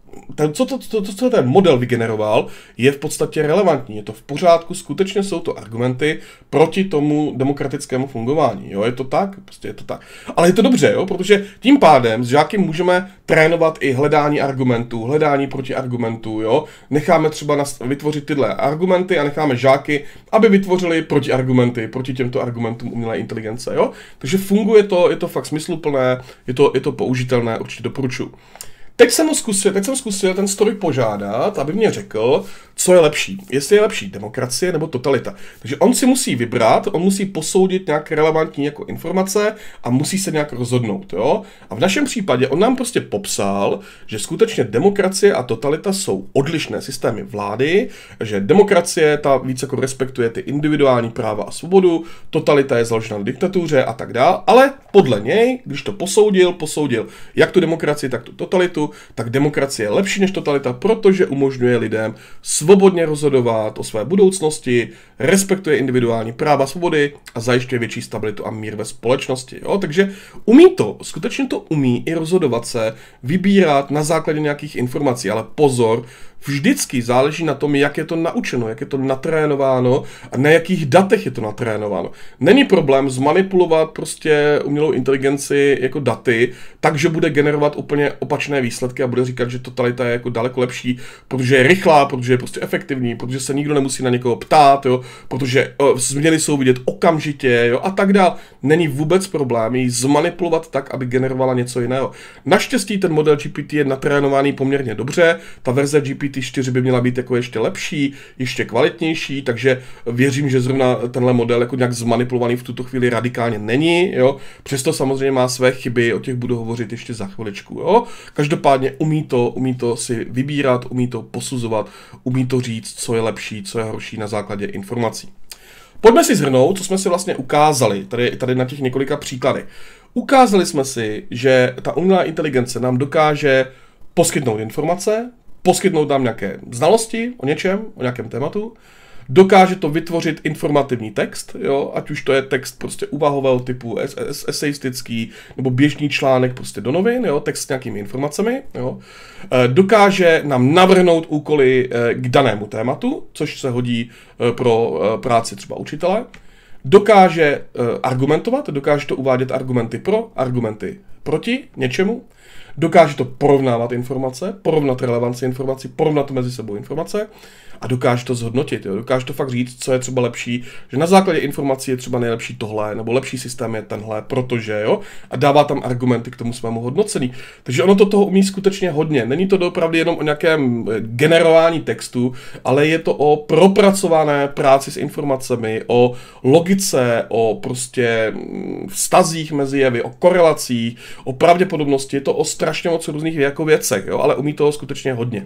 [SPEAKER 1] ten model vygeneroval, je v podstatě relevantní. Je to v pořádku, skutečně jsou to argumenty proti tomu demokratickému fungování. Jo, je to tak? Prostě je to tak. Ale je to dobře, jo, protože tím pádem s žáky můžeme trénovat i hledání argumentů, hledání protiargumentů, jo. Necháme třeba vytvořit tyhle argumenty a necháme žáky, aby vytvořili protiargumenty proti těmto argumentům umělé inteligence, jo. Takže funguje to, je to fakt smysluplné, je to použitelné, určitě doporučuji. Teď jsem zkusil ten stroj požádat, aby mě řekl, co je lepší. Jestli je lepší demokracie nebo totalita. Takže on si musí vybrat, on musí posoudit nějak relevantní jako informace a musí se nějak rozhodnout. Jo? A v našem případě on nám prostě popsal, že skutečně demokracie a totalita jsou odlišné systémy vlády, že demokracie ta víc jako respektuje ty individuální práva a svobodu, totalita je založena na diktatuře a tak dále, ale podle něj, když to posoudil jak tu demokracii, tak tu totalitu, tak demokracie je lepší než totalita, protože umožňuje lidem svobodně rozhodovat o své budoucnosti, respektuje individuální práva, svobody a zajišťuje větší stabilitu a mír ve společnosti. Jo? Takže skutečně to umí i rozhodovat se, vybírat na základě nějakých informací, ale pozor, vždycky záleží na tom, jak je to naučeno, jak je to natrénováno a na jakých datech je to natrénováno. Není problém zmanipulovat prostě umělou inteligenci jako daty, takže bude generovat úplně opačné výsledky a bude říkat, že totalita je jako daleko lepší, protože je rychlá, protože je prostě efektivní, protože se nikdo nemusí na někoho ptát, jo, protože změny jsou vidět okamžitě, jo, a tak dál. Není vůbec problém ji zmanipulovat tak, aby generovala něco jiného. Naštěstí ten model GPT je natrénovaný poměrně dobře, ta verze GPT-4 by měla být jako ještě lepší, ještě kvalitnější, takže věřím, že zrovna tenhle model jako nějak zmanipulovaný v tuto chvíli radikálně není, jo. Přesto samozřejmě má své chyby, o těch budu hovořit ještě za chviličku, jo. Každopádně umí to si vybírat, umí to posuzovat, umí to říct, co je lepší, co je horší na základě informací. Pojďme si shrnout, co jsme si vlastně ukázali tady na těch několika příkladech. Ukázali jsme si, že ta umělá inteligence nám dokáže poskytnout informace, poskytnout nám nějaké znalosti o něčem, o nějakém tématu, dokáže to vytvořit informativní text, jo, ať už to je text prostě úvahového typu, eseistický, nebo běžný článek prostě do novin, jo, text s nějakými informacemi, jo. Dokáže nám navrhnout úkoly k danému tématu, což se hodí pro práci třeba učitele. Dokáže argumentovat, dokáže to uvádět argumenty pro, argumenty proti něčemu. Dokáže to porovnávat informace, porovnat relevanci informací, porovnat mezi sebou informace a dokáže to zhodnotit. Jo? Dokáže to fakt říct, co je třeba lepší, že na základě informací je třeba nejlepší tohle, nebo lepší systém je tenhle, protože, jo, a dává tam argumenty k tomu svému hodnocení. Takže ono to toho umí skutečně hodně. Není to opravdu jenom o nějakém generování textu, ale je to o propracované práci s informacemi, o logice, o prostě vztazích mezi jevy, o korelacích, o pravděpodobnosti, je to o strašně moc různých jako věcech, jo, ale umí toho skutečně hodně.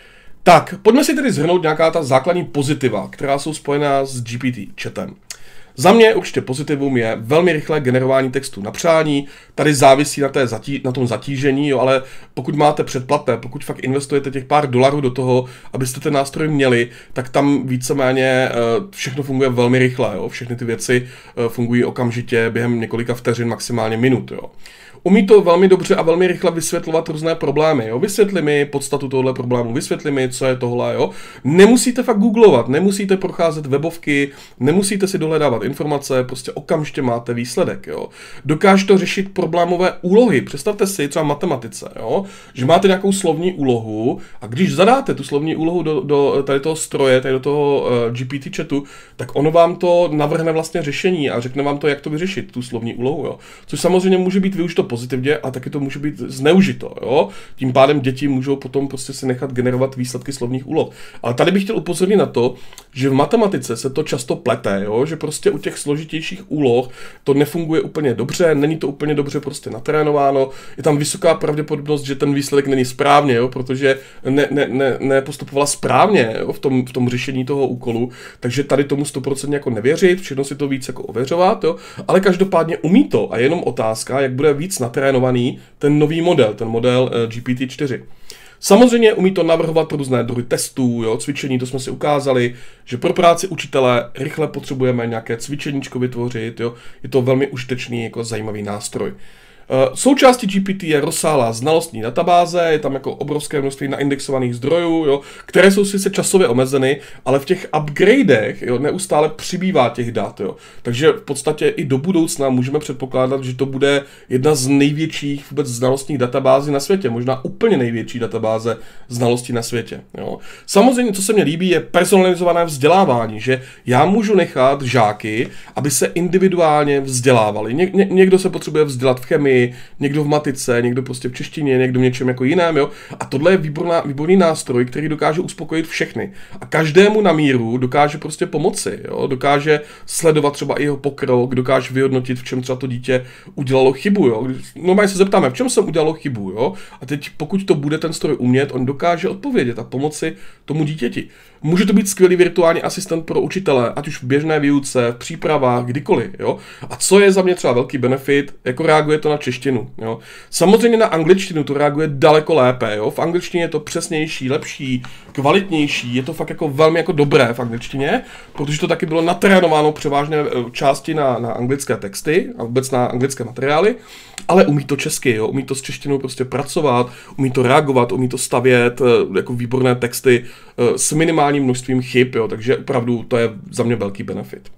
[SPEAKER 1] Tak, pojďme si tedy shrnout nějaká ta základní pozitiva, která jsou spojená s GPT chatem. Za mě určitě pozitivum je velmi rychlé generování textu na přání, tady závisí na tom zatížení, jo, ale pokud máte předplatné, pokud fakt investujete těch pár dolarů do toho, abyste ten nástroj měli, tak tam víceméně všechno funguje velmi rychle, jo, všechny ty věci fungují okamžitě během několika vteřin, maximálně minut, jo. Umí to velmi dobře a velmi rychle vysvětlovat různé problémy, jo. Vysvětli mi podstatu tohle problému, vysvětli mi, co je tohle, jo. Nemusíte fakt googlovat, nemusíte procházet webovky, nemusíte si dohledávat informace, prostě okamžitě máte výsledek, jo. Dokáže to řešit problémové úlohy. Představte si třeba matematice, jo, že máte nějakou slovní úlohu a když zadáte tu slovní úlohu do tady toho stroje, tady do toho GPT chatu, tak ono vám to navrhne vlastně řešení a řekne vám to, jak to vyřešit, tu slovní úlohu, jo. Což samozřejmě může být využito pozitivně a taky to může být zneužito, jo. Tím pádem děti můžou potom prostě si nechat generovat výsledky slovních úloh. Ale tady bych chtěl upozornit na to, že v matematice se to často plete, jo, že prostě u těch složitějších úloh to nefunguje úplně dobře, není to úplně dobře prostě natrénováno, je tam vysoká pravděpodobnost, že ten výsledek není správně, jo, protože nepostupovala správně, jo, v tom řešení toho úkolu, takže tady tomu 100% jako nevěřit, všechno si to víc jako ověřovat, jo, ale každopádně umí to a je jenom otázka, jak bude víc natrénovaný ten nový model, ten model GPT-4. Samozřejmě umí to navrhovat různé druhy testů, jo, cvičení, to jsme si ukázali, že pro práci učitele rychle potřebujeme nějaké cvičeníčko vytvořit, jo, je to velmi užitečný, jako zajímavý nástroj. Součástí GPT je rozsáhlá znalostní databáze, je tam jako obrovské množství naindexovaných zdrojů, jo, které jsou sice časově omezeny, ale v těch upgradech, jo, neustále přibývá těch dat. Jo. Takže v podstatě i do budoucna můžeme předpokládat, že to bude jedna z největších vůbec znalostních databází na světě, možná úplně největší databáze znalostí na světě. Jo. Samozřejmě, co se mně líbí, je personalizované vzdělávání, že já můžu nechat žáky, aby se individuálně vzdělávali. Někdo se potřebuje vzdělat v chemii, někdo v matice, někdo prostě v češtině, někdo v něčem jako jiném, jo. A tohle je výborný nástroj, který dokáže uspokojit všechny. A každému na míru dokáže prostě pomoci, jo. Dokáže sledovat třeba i jeho pokrok, dokáže vyhodnotit, v čem třeba to dítě udělalo chybu, jo. Normálně se zeptáme, v čem jsem udělalo chybu, jo. A teď pokud to bude ten stroj umět, on dokáže odpovědět a pomoci tomu dítěti. Může to být skvělý virtuální asistent pro učitele, ať už v běžné výuce, v přípravách, kdykoliv, jo. A co je za mě třeba velký benefit, jako reaguje to na češtinu, jo. Samozřejmě na angličtinu to reaguje daleko lépe, jo. V angličtině je to přesnější, lepší, kvalitnější, je to fakt jako velmi jako dobré v angličtině, protože to taky bylo natrénováno převážně části na anglické texty a vůbec na anglické materiály, ale umí to česky, jo. Umí to s češtinou prostě pracovat, umí to reagovat, umí to stavět jako výborné texty s minimálním množstvím chyb, jo. Takže opravdu to je za mě velký benefit.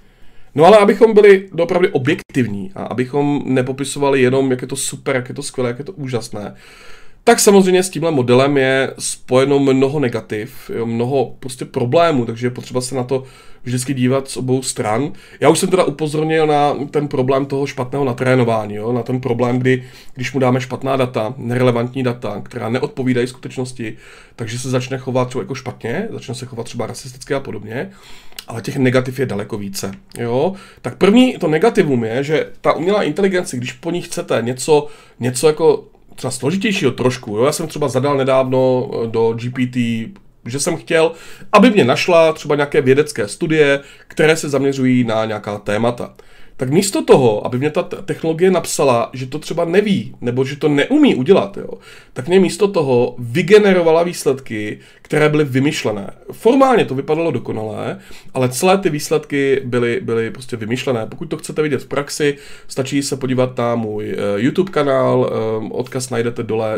[SPEAKER 1] No ale abychom byli opravdu objektivní a abychom nepopisovali jenom, jak je to super, jak je to skvělé, jak je to úžasné, tak samozřejmě s tímhle modelem je spojeno mnoho negativ, jo, mnoho prostě problémů, takže je potřeba se na to vždycky dívat z obou stran. Já už jsem teda upozornil na ten problém toho špatného natrénování, jo, na ten problém, když mu dáme špatná data, nerelevantní data, která neodpovídají skutečnosti, takže se začne chovat třeba jako špatně, začne se chovat třeba rasisticky a podobně, ale těch negativ je daleko více. Jo. Tak první to negativum je, že ta umělá inteligence, když po ní chcete něco jako třeba složitějšího trošku, jo? Já jsem třeba zadal nedávno do GPT Že jsem chtěl, aby mě našla třeba nějaké vědecké studie, které se zaměřují na nějaká témata. Tak místo toho, aby mě ta technologie napsala, že to třeba neví, nebo že to neumí udělat, jo, tak mě místo toho vygenerovala výsledky, které byly vymyšlené. Formálně to vypadalo dokonalé, ale celé ty výsledky byly prostě vymyšlené. Pokud to chcete vidět v praxi, stačí se podívat na můj YouTube kanál, odkaz najdete dole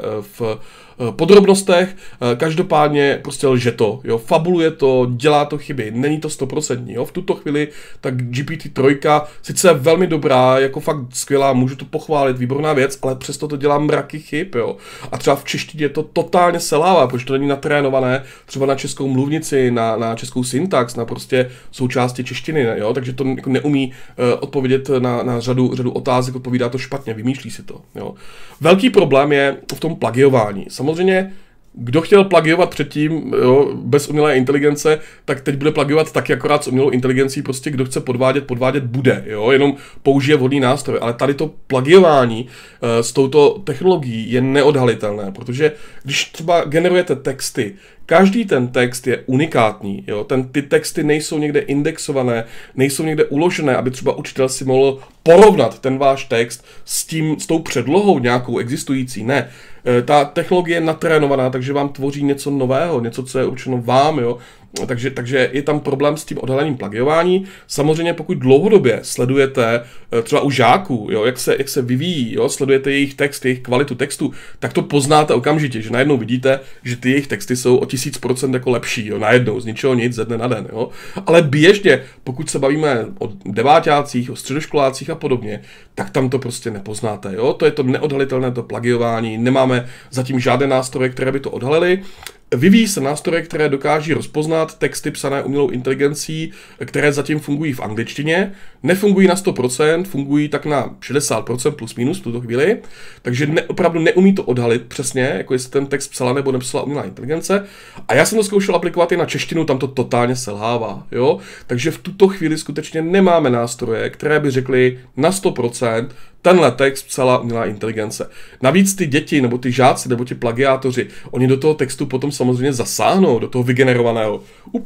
[SPEAKER 1] v podrobnostech, každopádně prostě lže to, jo, fabuluje to, dělá to chyby, není to 100%, jo, v tuto chvíli tak GPT-3 sice je velmi dobrá, jako fakt skvělá, můžu to pochválit, výborná věc, ale přesto to dělá mraky chyb, jo, a třeba v češtině to totálně selává, protože to není natrénované třeba na českou mluvnici, na českou syntax, na prostě součásti češtiny, jo, takže to jako neumí odpovědět na řadu otázek, odpovídá to špatně, vymýšlí si to, jo. Velký problém je v tom plagiování. Samozřejmě, kdo chtěl plagiovat předtím, jo, bez umělé inteligence, tak teď bude plagiovat taky akorát s umělou inteligencí, prostě kdo chce podvádět bude, jo, jenom použije vhodný nástroj, ale tady to plagiování s touto technologií je neodhalitelné, protože když třeba generujete texty, každý ten text je unikátní, jo? Ty texty nejsou někde indexované, nejsou někde uložené, aby třeba učitel si mohl porovnat ten váš text s tou předlohou nějakou existující. Ne, ta technologie je natrénovaná, takže vám tvoří něco nového, něco, co je určeno vám, jo? Takže je tam problém s tím odhalením plagiování. Samozřejmě pokud dlouhodobě sledujete třeba u žáků, jo, jak se vyvíjí, jo, sledujete jejich text, jejich kvalitu textu, tak to poznáte okamžitě, že najednou vidíte, že ty jejich texty jsou o 1000% jako lepší, jo, najednou, z ničeho nic, ze dne na den, jo. Ale běžně, pokud se bavíme o deváťácích, o středoškolácích a podobně, tak tam to prostě nepoznáte, jo. To je to neodhalitelné, to plagiování, nemáme zatím žádné nástroje, které by to odhalily. Vyvíjí se nástroje, které dokáží rozpoznat texty psané umělou inteligencí, které zatím fungují v angličtině. Nefungují na 100%, fungují tak na 60% plus minus v tuto chvíli, takže opravdu neumí to odhalit přesně, jako jestli ten text psala nebo nepsala umělá inteligence. A já jsem to zkoušel aplikovat i na češtinu, tam to totálně selhává, jo? Takže v tuto chvíli skutečně nemáme nástroje, které by řekly na 100%, tenhle text psala umělá inteligence. Navíc ty děti, nebo ty žáci, nebo ti plagiátoři, oni do toho textu potom samozřejmě zasáhnou, do toho vygenerovaného.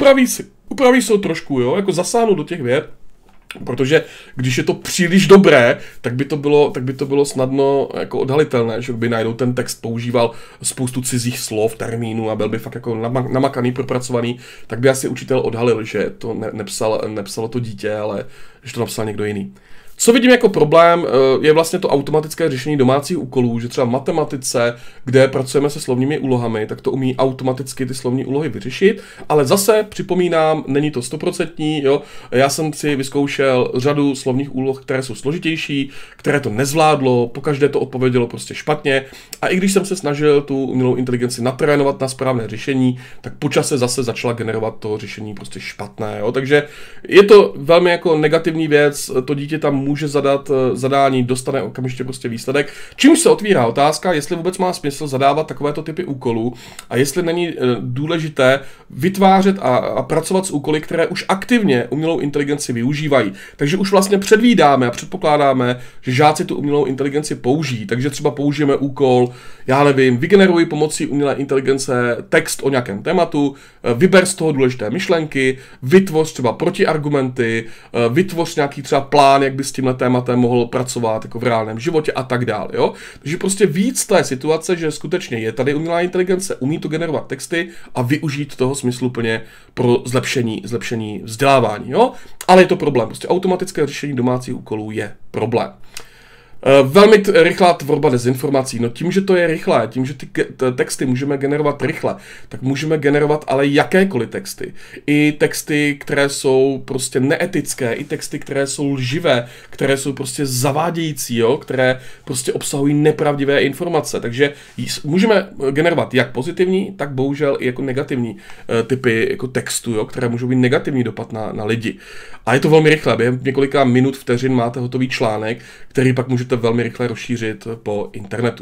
[SPEAKER 1] Upraví se ho trošku, jo, jako zasáhnou do těch vět, protože když je to příliš dobré, tak by to bylo snadno jako odhalitelné, že by najednou ten text používal spoustu cizích slov, termínů a byl by fakt jako namakaný, propracovaný, tak by asi učitel odhalil, že to nepsalo to dítě, ale že to napsal někdo jiný. Co vidím jako problém, je vlastně to automatické řešení domácích úkolů, že třeba v matematice, kde pracujeme se slovními úlohami, tak to umí automaticky ty slovní úlohy vyřešit, ale zase připomínám, není to 100%, jo. Já jsem si vyzkoušel řadu slovních úloh, které jsou složitější, které to nezvládlo, pokaždé to odpovědělo prostě špatně a i když jsem se snažil tu umělou inteligenci natrénovat na správné řešení, tak po čase zase začala generovat to řešení prostě špatné, jo. Takže je to velmi jako negativní věc, to dítě tam může zadat zadání, dostane okamžitě prostě výsledek. Čímž se otvírá otázka, jestli vůbec má smysl zadávat takovéto typy úkolů a jestli není důležité vytvářet a pracovat s úkoly, které už aktivně umělou inteligenci využívají. Takže už vlastně předvídáme a předpokládáme, že žáci tu umělou inteligenci použijí. Takže třeba použijeme úkol, já nevím, vygeneruji pomocí umělé inteligence text o nějakém tématu, vyber z toho důležité myšlenky, vytvoř třeba protiargumenty, vytvoř nějaký třeba plán, jak by s tímhle tématem mohl pracovat jako v reálném životě a tak dále, jo. Takže prostě víc té situace, že skutečně je tady umělá inteligence, umí to generovat texty a využít toho smysluplně pro zlepšení vzdělávání, jo. Ale je to problém, prostě automatické řešení domácích úkolů je problém. Velmi rychlá tvorba dezinformací. No tím, že to je rychlé, tím, že ty texty můžeme generovat rychle, tak můžeme generovat ale jakékoliv texty. I texty, které jsou prostě neetické, i texty, které jsou lživé, které jsou prostě zavádějící, jo? Které prostě obsahují nepravdivé informace. Takže můžeme generovat jak pozitivní, tak bohužel i jako negativní typy jako textu, jo? Které můžou být negativní dopad na lidi. A je to velmi rychlé, během několika minut, vteřin máte hotový článek, který pak můžete velmi rychle rozšířit po internetu.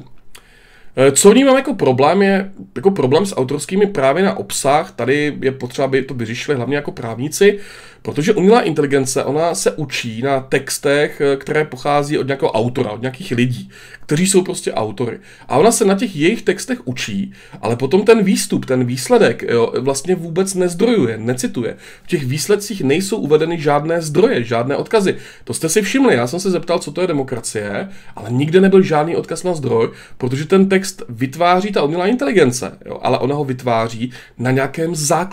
[SPEAKER 1] Co vnímám jako problém je problém s autorskými právy na obsah. Tady je potřeba, aby to vyřešili hlavně jako právníci, Protože umělá inteligence, ona se učí na textech, které pochází od nějakého autora, od nějakých lidí, kteří jsou prostě autory. A ona se na těch jejich textech učí, ale potom ten výstup, ten výsledek, jo, vlastně vůbec nezdrojuje, necituje. V těch výsledcích nejsou uvedeny žádné zdroje, žádné odkazy. To jste si všimli, já jsem se zeptal, co to je demokracie, ale nikde nebyl žádný odkaz na zdroj, protože ten text vytváří ta umělá inteligence, jo, ale ona ho vytváří na nějakém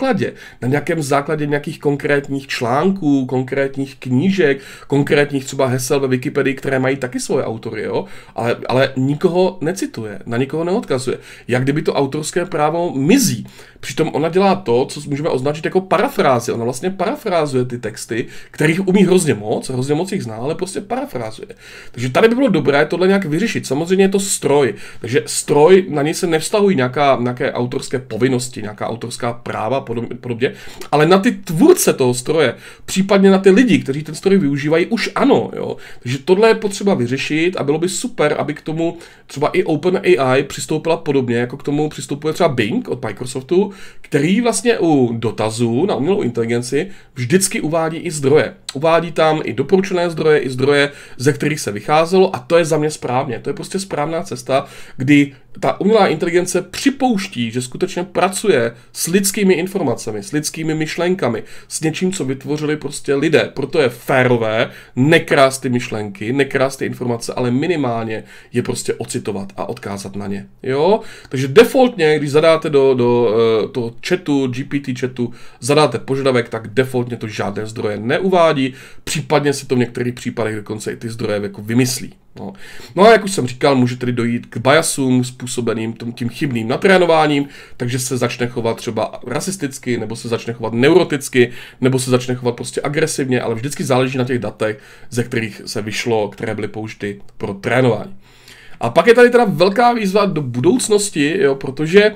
[SPEAKER 1] základě nějakých konkrétních článků, konkrétních knížek, konkrétních třeba hesel ve Wikipedii, které mají taky svoje autory, jo, ale nikoho necituje, na nikoho neodkazuje. Jak kdyby to autorské právo mizí. Přitom ona dělá to, co můžeme označit jako parafrázi. Ona vlastně parafrázuje ty texty, kterých umí hrozně moc jich zná, ale prostě parafrázuje. Takže tady by bylo dobré tohle nějak vyřešit. Samozřejmě je to stroj, takže stroj, na něj se nevztahují nějaké autorské povinnosti, nějaká autorská práva podobně, ale na ty tvůrce toho stroje, případně na ty lidi, kteří ten stroj využívají, už ano. Jo. Takže tohle je potřeba vyřešit a bylo by super, aby k tomu třeba i OpenAI přistoupila podobně, jako k tomu přistupuje třeba Bing od Microsoftu, který vlastně u dotazů na umělou inteligenci vždycky uvádí i zdroje. Uvádí tam i doporučené zdroje, i zdroje, ze kterých se vycházelo a to je za mě správně. To je prostě správná cesta, kdy ta umělá inteligence připouští, že skutečně pracuje s lidskými informacemi, s lidskými myšlenkami, s něčím, co vytvořili prostě lidé. Proto je férové nekrást ty myšlenky, nekrást ty informace, ale minimálně je prostě ocitovat a odkázat na ně. Jo? Takže defaultně, když zadáte do toho chatu, GPT chatu, zadáte požadavek, tak defaultně to žádné zdroje neuvádí, případně se to v některých případech dokonce i ty zdroje jako vymyslí. No a jak už jsem říkal, může tedy dojít k biasům způsobeným tím chybným natrénováním, takže se začne chovat třeba rasisticky, nebo se začne chovat neuroticky, nebo se začne chovat prostě agresivně, ale vždycky záleží na těch datech, ze kterých se vyšlo, které byly použity pro trénování. A pak je tady teda velká výzva do budoucnosti, jo, protože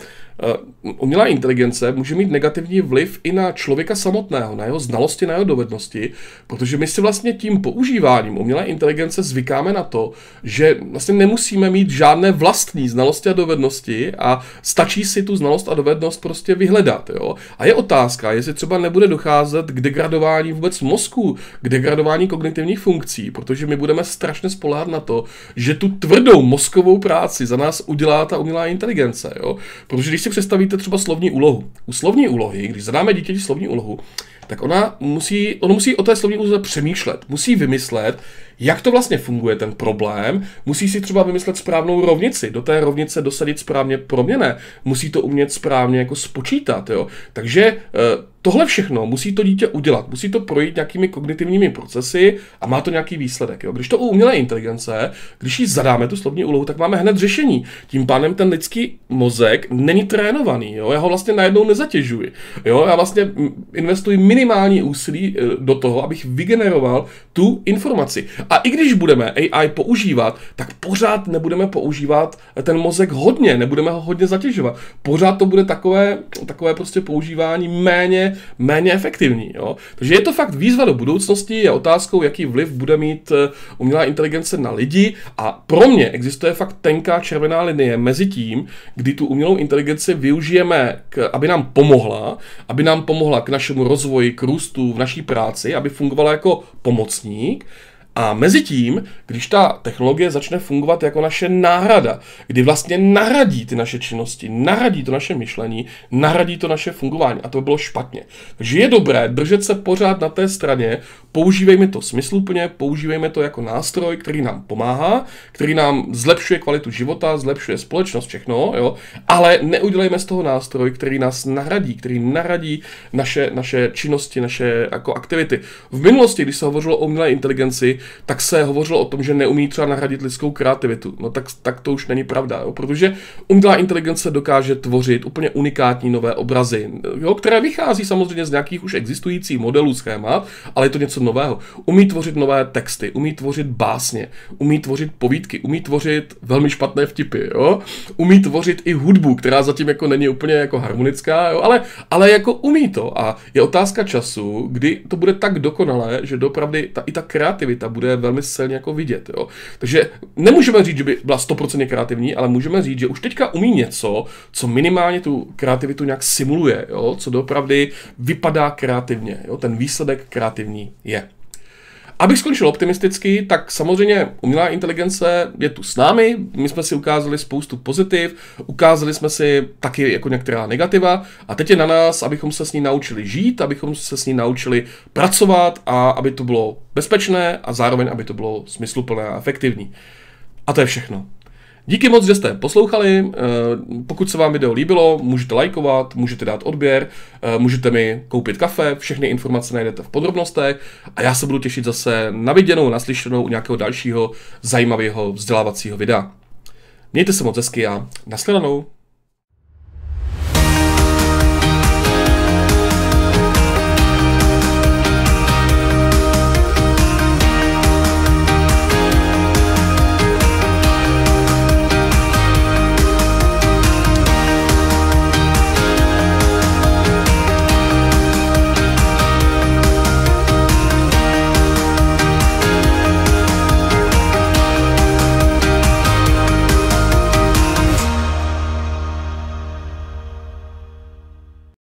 [SPEAKER 1] umělá inteligence může mít negativní vliv i na člověka samotného, na jeho znalosti, na jeho dovednosti, protože my si vlastně tím používáním umělé inteligence zvykáme na to, že vlastně nemusíme mít žádné vlastní znalosti a dovednosti a stačí si tu znalost a dovednost prostě vyhledat. Jo? A je otázka, jestli třeba nebude docházet k degradování vůbec mozku, k degradování kognitivních funkcí, protože my budeme strašně spoléhat na to, že tu tvrdou mozkovou práci za nás udělá ta umělá inteligence. Jo? Protože když si představíte třeba slovní úlohu. U slovní úlohy, když zadáme dítěti slovní úlohu, tak ono musí o té slovní úloze přemýšlet, musí vymyslet, jak to vlastně funguje ten problém, musí si třeba vymyslet správnou rovnici, do té rovnice dosadit správně proměnné, musí to umět správně jako spočítat, jo. Takže tohle všechno musí to dítě udělat, musí to projít nějakými kognitivními procesy a má to nějaký výsledek, jo. Když to u umělé inteligence, když jí zadáme tu slovní úlohu, tak máme hned řešení. Tím pádem ten lidský mozek není trénovaný, jo. Já ho vlastně najednou nezatěžuji, jo. Já vlastně investuji minimální úsilí do toho, abych vygeneroval tu informaci. A i když budeme AI používat, tak pořád nebudeme používat ten mozek hodně, nebudeme ho hodně zatěžovat. Pořád to bude takové prostě používání méně efektivní. Jo? Takže je to fakt výzva do budoucnosti, je otázkou, jaký vliv bude mít umělá inteligence na lidi a pro mě existuje fakt tenká červená linie mezi tím, kdy tu umělou inteligenci využijeme, aby nám pomohla k našemu rozvoji, k růstu v naší práci, aby fungovala jako pomocník, a mezi tím, když ta technologie začne fungovat jako naše náhrada, kdy vlastně nahradí ty naše činnosti, nahradí to naše myšlení, nahradí to naše fungování a to by bylo špatně. Takže je dobré držet se pořád na té straně, používejme to smysluplně, používejme to jako nástroj, který nám pomáhá, který nám zlepšuje kvalitu života, zlepšuje společnost, všechno, jo, ale neudělejme z toho nástroj, který nás nahradí, který nahradí naše činnosti, naše jako aktivity. V minulosti, když se hovořilo o umělé inteligenci, tak se hovořilo o tom, že neumí třeba nahradit lidskou kreativitu. No tak to už není pravda, jo? Protože umělá inteligence dokáže tvořit úplně unikátní nové obrazy, jo? Které vychází samozřejmě z nějakých už existujících modelů, schémat, ale je to něco nového. Umí tvořit nové texty, umí tvořit básně, umí tvořit povídky, umí tvořit velmi špatné vtipy, jo? Umí tvořit i hudbu, která zatím jako není úplně jako harmonická, jo? Ale jako umí to a je otázka času, kdy to bude tak dokonalé, že doopravdy i ta kreativita a bude velmi silně jako vidět. Jo. Takže nemůžeme říct, že by byla 100% kreativní, ale můžeme říct, že už teďka umí něco, co minimálně tu kreativitu nějak simuluje, jo, co doopravdy vypadá kreativně. Jo. Ten výsledek kreativní je. Abych skončil optimisticky, tak samozřejmě umělá inteligence je tu s námi, my jsme si ukázali spoustu pozitiv, ukázali jsme si taky jako některá negativa a teď je na nás, abychom se s ní naučili žít, abychom se s ní naučili pracovat a aby to bylo bezpečné a zároveň, aby to bylo smysluplné a efektivní. A to je všechno. Díky moc, že jste poslouchali, pokud se vám video líbilo, můžete lajkovat, můžete dát odběr, můžete mi koupit kafe, všechny informace najdete v podrobnostech a já se budu těšit zase na viděnou, naslyšenou u nějakého dalšího zajímavého vzdělávacího videa. Mějte se moc hezky a nashledanou.